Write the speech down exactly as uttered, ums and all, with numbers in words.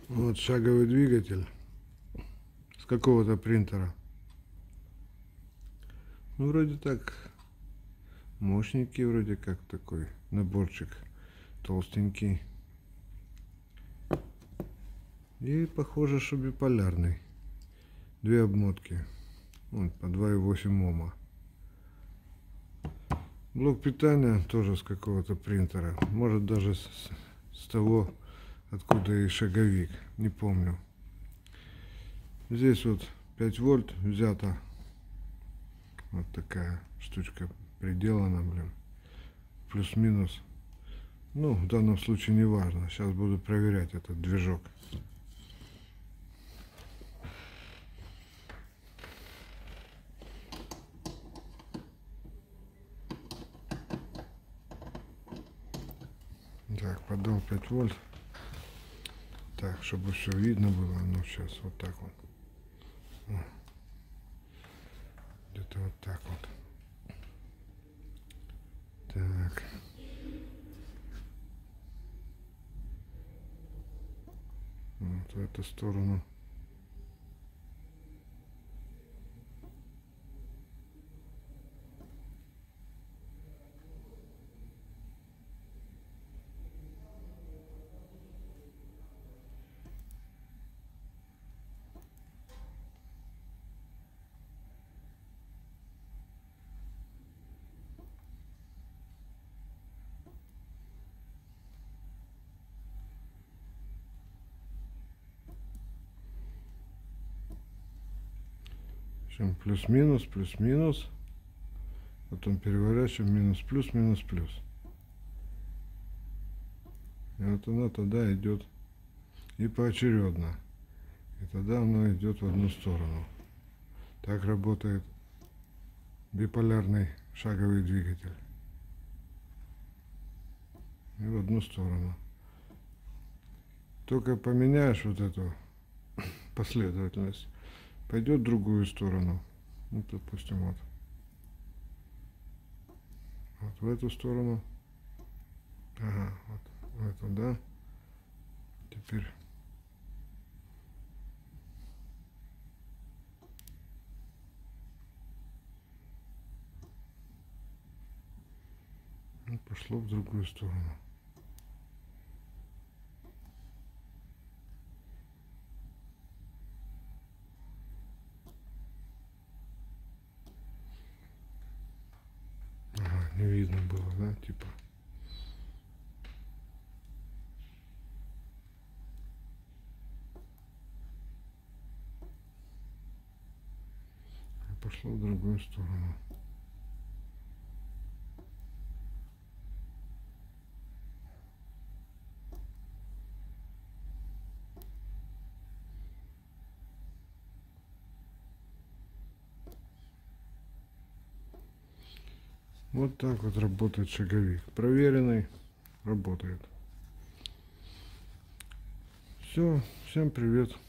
Вот шаговый двигатель с какого-то принтера. Ну, вроде так мощненький, вроде как такой наборчик толстенький. И похоже, что биполярный. Две обмотки. Вот, по два и восемь ома. Блок питания тоже с какого-то принтера. Может даже с, с того, откуда и шаговик. Не помню. Здесь вот пять вольт взято. Вот такая штучка приделана, блин. Плюс-минус. Ну, в данном случае не важно. Сейчас буду проверять этот движок. Так, подал пять вольт. Так, чтобы все видно было. Ну, сейчас вот так вот. Где-то вот так вот. Так. Вот в эту сторону. Плюс-минус, плюс-минус. Потом переворачиваем минус-плюс, минус-плюс. И вот она тогда идет и поочередно. И тогда оно идет в одну сторону. Так работает биполярный шаговый двигатель. И в одну сторону. Только поменяешь вот эту последовательность, пойдет в другую сторону. Вот, допустим, вот. Вот в эту сторону. Ага, вот в эту, да. Теперь ну, пошло в другую сторону. Ага, не видно было, да, типа. Пошло в другую сторону. Вот так вот работает шаговик. Проверенный, работает. Все, всем привет.